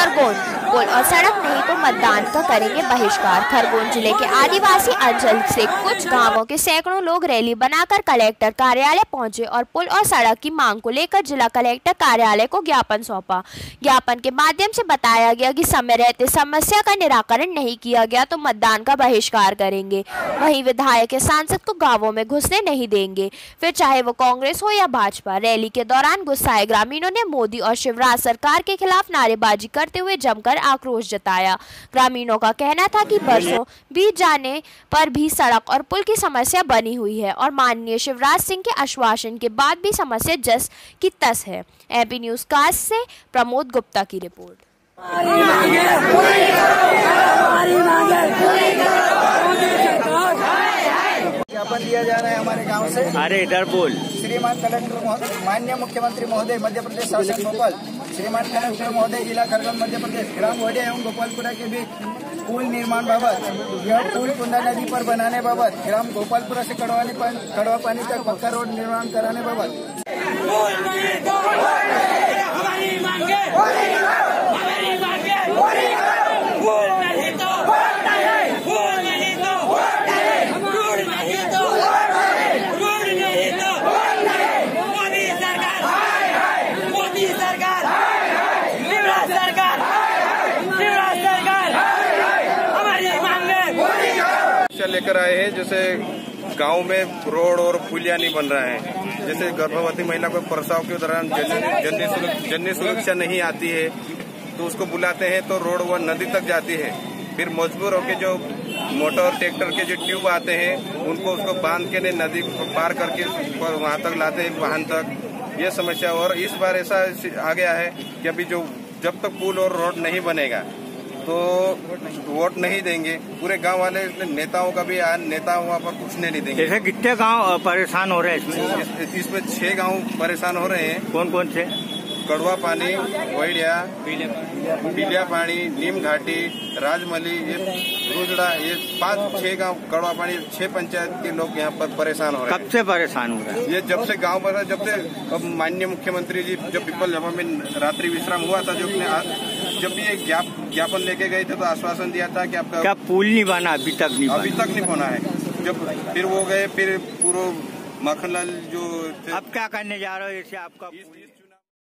खरगोन, पुल और सड़क नहीं तो मतदान का करेंगे बहिष्कार। खरगोन जिले के आदिवासी अंचल से कुछ गांवों के सैकड़ों लोग रैली बनाकर कलेक्टर कार्यालय पहुंचे और पुल और सड़क की मांग को लेकर जिला कलेक्टर कार्यालय को ज्ञापन सौंपा। ज्ञापन के माध्यम से बताया गया कि समय रहते समस्या का निराकरण नहीं किया गया तो मतदान का बहिष्कार करेंगे। वहीं विधायक या सांसद को गाँवों में घुसने नहीं देंगे, फिर चाहे वो कांग्रेस हो या भाजपा। रैली के दौरान गुस्साए ग्रामीणों ने मोदी और शिवराज सरकार के खिलाफ नारेबाजी करते हुए जमकर आक्रोश जताया। ग्रामीणों का कहना था कि बरसों बीत जाने पर भी सड़क और पुल की समस्या बनी हुई है और माननीय शिवराज सिंह के आश्वासन के बाद भी समस्या जस की तस है। एपी न्यूज कास्ट से प्रमोद गुप्ता की रिपोर्ट। ज्ञापन दिया जा रहा है हमारे गांव से। अरे इधर बोल। श्रीमान कलेक्टर महोदय, माननीय मुख्यमंत्री महोदय मध्य प्रदेश शासन भोपाल, श्रीमान कलेक्टर महोदय जिला खरगोन मध्य प्रदेश, ग्राम वोडिया एवं गोपालपुरा के बीच पुल निर्माण बाबत, यह पुल कुंदा नदी पर बनाने बाबत, ग्राम गोपालपुरा से कड़वा पानी तक पक्का रोड निर्माण कराने बाबत लेकर आए हैं। जैसे गांव में रोड और पुलिया नहीं बन रहा है, जैसे गर्भवती महिला को प्रसव के दौरान जननी सुरक्षा नहीं आती है तो उसको बुलाते हैं तो रोड वह नदी तक जाती है, फिर मजबूर होकर जो मोटर ट्रैक्टर के जो ट्यूब आते हैं उनको उसको बांध के नदी को पार करके वहां तक लाते हैं वाहन तक। ये समस्या, और इस बार ऐसा आ गया है कि अभी जब तक पुल और रोड नहीं बनेगा तो वोट नहीं देंगे। पूरे गांव वाले नेताओं का भी नेता वहाँ पर घुसने नहीं देंगे। जैसे कितने गांव परेशान हो रहे हैं इसमें 6 गांव परेशान हो रहे हैं। कौन कौन से? कड़वा पानी, वैड़िया, पीलिया पानी, नीम घाटी, राजमली, ये रुजड़ा, ये 5-6 गांव कड़वा पानी 6 पंचायत के लोग यहाँ पर परेशान हो रहे हैं। कब से परेशान हो रहे हैं? ये जब से गांव बना, जब से अब माननीय मुख्यमंत्री जी जब पीपल जमा में रात्रि विश्राम हुआ था, जब भी ये ज्ञापन लेके गए थे तो आश्वासन दिया था कि आपका क्या पुल नहीं बना अभी तक नहीं बना है। जब फिर वो गए, फिर पूरा मखनलाल जो अब क्या करने जा रहे हो? जैसे आपका